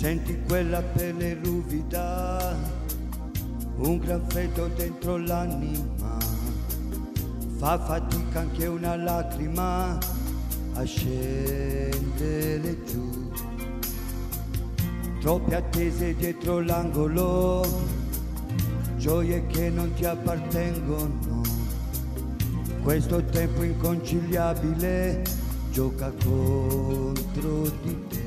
Senti quella pelle ruvida, un gran freddo dentro l'anima, fa fatica anche una lacrima a scendere giù. Troppe attese dietro l'angolo, gioie che non ti appartengono. Questo tempo inconciliabile gioca contro di te.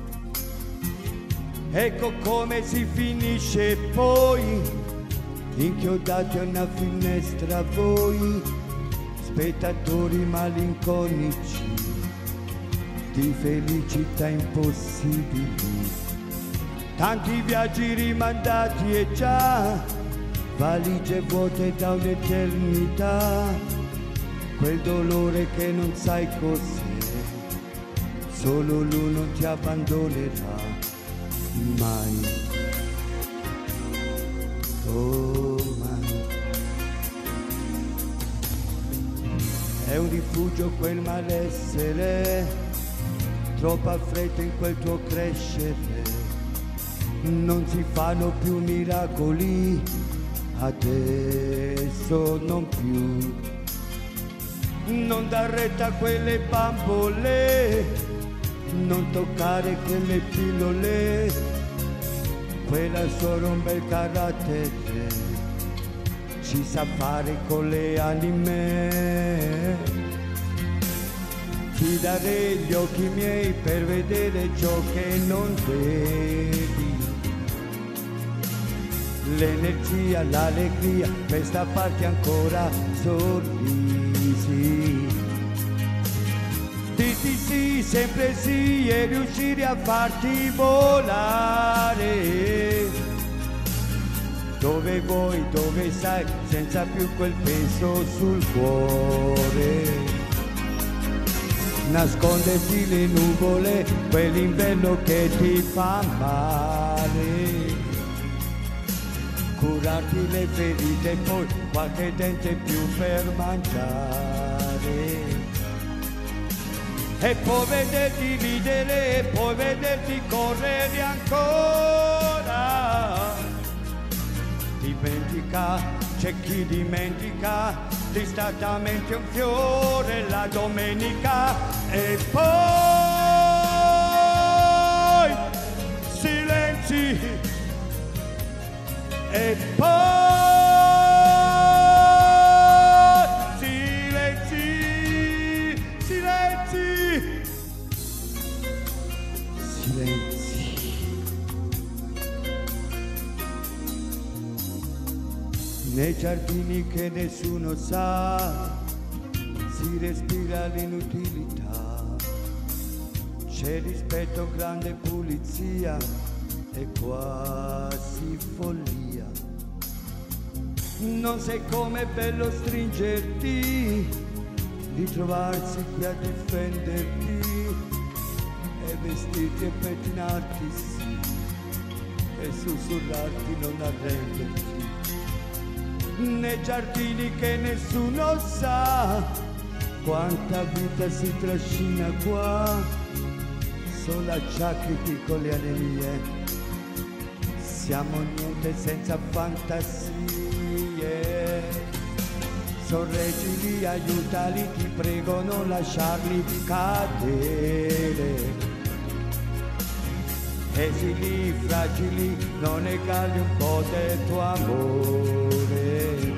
Ecco come si finisce poi, inchiodati a una finestra voi, spettatori malinconici di felicità impossibili. Tanti viaggi rimandati e già valigie vuote da un'eternità. Quel dolore che non sai cos'è, solo lui non ti abbandonerà mai, oh mai. È un rifugio quel malessere, troppa fretta in quel tuo crescere. Non si fanno più miracoli, adesso non più. Non dar retta a quelle bambole, non toccare quelle pillole, quella è solo un bel carattere, ci sa fare con le anime. Ti darei gli occhi miei per vedere ciò che non vedi, l'energia, l'allegria, per stapparti ancora sorrisi. Dirti sì, sempre sì e riuscire a farti volare dove vuoi, dove sai, senza più quel peso sul cuore. Nasconderti le nuvole, quell'inverno che ti fa male, curarti le ferite e poi qualche dente più per mangiare. E poi vederti ridere, e poi vederti correre ancora. Dimentica, c'è chi dimentica, distrattamente un fiore la domenica. E poi silenzi, e poi silenzi, silenzi, silenzi. Nei giardini che nessuno sa si respira l'inutilità, c'è rispetto, grande pulizia e quasi follia. Non sai com'è bello stringerti, ritrovarsi qui a difenderti e vestirti e pettinarti, sì, e sussurrarti non arrenderti. Nei giardini che nessuno sa quanta vita si trascina qua, solo acciacchi, piccole anemie, siamo niente senza fantasie. Sorreggili, aiutali, ti prego, non lasciarli cadere. Esili, fragili, non negargli un po' del tuo amore.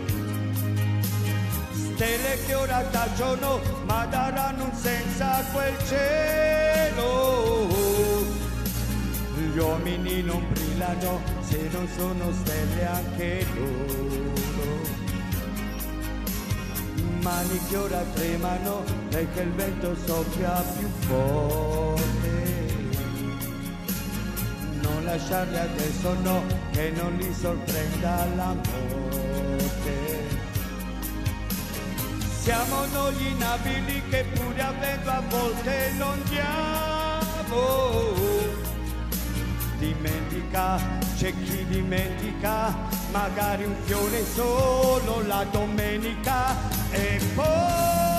Stelle che ora tacciono, ma daranno un senso a quel cielo. Gli uomini non brillano se non sono stelle anche loro. Mani che ora tremano perché il vento soffia più forte. Non lasciarli adesso, no, che non li sorprenda la morte. Siamo noi gli inabili che pure avendo a volte non diamo. Dimentica, c'è chi dimentica, magari un fiore solo la domenica. E poi